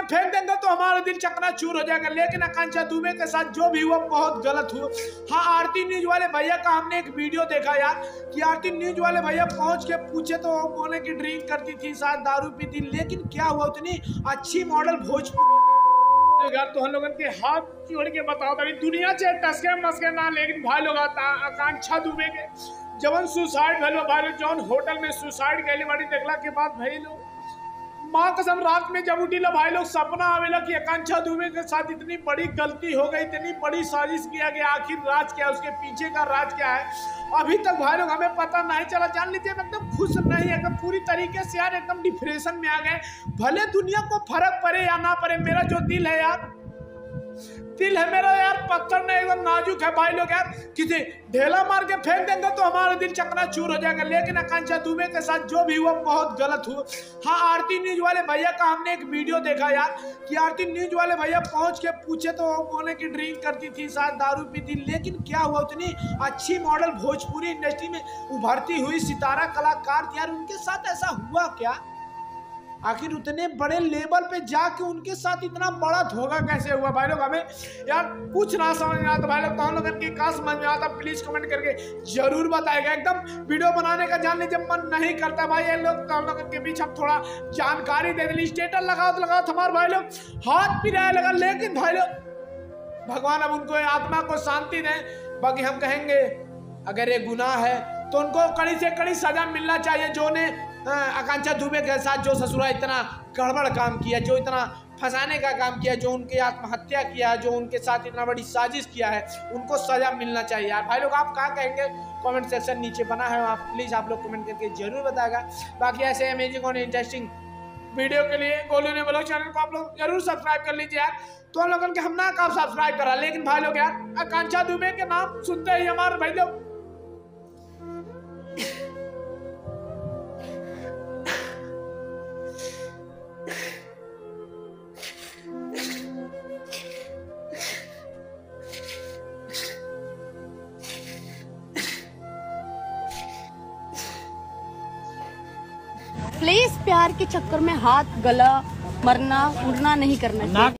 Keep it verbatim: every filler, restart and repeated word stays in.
के फेंक देंगे तो हमारा दिल चकनाचूर हो जाएगा। लेकिन आकांक्षा दुबे के साथ जो भी हुआ बहुत गलत हुआ। हाँ, आरती न्यूज वाले भैया का हमने एक वीडियो देखा यार कि आरती न्यूज वाले भैया पहुंच के पूछे तो वो बोले कि ड्रिंक करती थी, शायद दारू पीती, लेकिन क्या हुआ उतनी अच्छी मॉडल भोजपुरी यार तो हम लोगों के हाथ जोड़ के बताओ भाई दुनिया से टसके मस्के ना। लेकिन भाई लोग आकांक्षा दुबे के जवन सुसाइड भलो भाई लोग जौन होटल में सुसाइड कैले बाड़ी देखला के बाद भाई लोग माँ कसम रात में जब उठी ला भाई लोग सपना आवेला कि आकांक्षा दुबे के साथ इतनी बड़ी गलती हो गई, इतनी बड़ी साजिश किया गया। आखिर राज क्या है, उसके पीछे का राज क्या है अभी तक भाई लोग हमें पता नहीं चला। जान लीजिए एकदम खुश नहीं, एकदम पूरी तरीके से यार एकदम डिप्रेशन में आ गए। भले दुनिया को फर्क पड़े या ना पड़े, मेरा जो दिल है यार, दिल है मेरा यार पत्थर नहीं, एकदम नाजुक है भाई लोग यार। किसी ढेला मार के फेंक देंगे तो हमारा दिल चकनाचूर हो जाएगा। लेकिन आकांक्षा दुबे के साथ जो भी हुआ बहुत गलत हुआ। हाँ, आरती न्यूज वाले भैया का हमने एक वीडियो देखा यार कि आरती न्यूज वाले भैया पहुंच के पूछे तो वो बोले कि ड्रिंक करती थी, शायद दारू पीती, लेकिन क्या हुआ उतनी अच्छी मॉडल भोजपुरी इंडस्ट्री में उभरती हुई सितारा कलाकार थी यार, उनके साथ ऐसा हुआ क्या? आखिर उतने बड़े लेवल पे जाके उनके साथ इतना बड़ा धोखा कैसे हुआ भाई लोग? हमें यार कुछ ना समझ में आता भाई लोग। तो हम लोग के का समझ में आता प्लीज कमेंट करके जरूर बताएगा। एकदम वीडियो बनाने का जानने जब मन नहीं करता भाई ये लोग तो हम लोग के बीच हम थोड़ा जानकारी दे दें। स्टेटस लगाओ तो लगाओ हमारे भाई लोग हाथ पिराए लगा। लेकिन भाई लोग भगवान अब उनको आत्मा को शांति दें। बाकी हम कहेंगे अगर ये गुनाह है तो उनको कड़ी से कड़ी सजा मिलना चाहिए। जो ने आकांक्षा दुबे के साथ जो ससुरा इतना गड़बड़ काम किया, जो इतना फंसाने का काम किया, जो उनकी आत्महत्या किया, जो उनके साथ इतना बड़ी साजिश किया है, उनको सजा मिलना चाहिए यार। भाई लोग आप क्या कहेंगे कमेंट सेक्शन नीचे बना है, आप प्लीज़ आप लोग कमेंट करके जरूर बताएगा। बाकी ऐसे अमेजिंग और इंटरेस्टिंग वीडियो के लिए गोलू ने ब्लॉग चैनल को आप लोग जरूर सब्सक्राइब कर लीजिए यार। तो हम लोगों के हम ना कब सब्सक्राइब करा, लेकिन भाई लोग यार आकांक्षा दुबे के नाम सुनते ही हमारे भाई लोग प्लीज प्यार के चक्कर में हाथ गला मरना उड़ना नहीं करना चाहिए।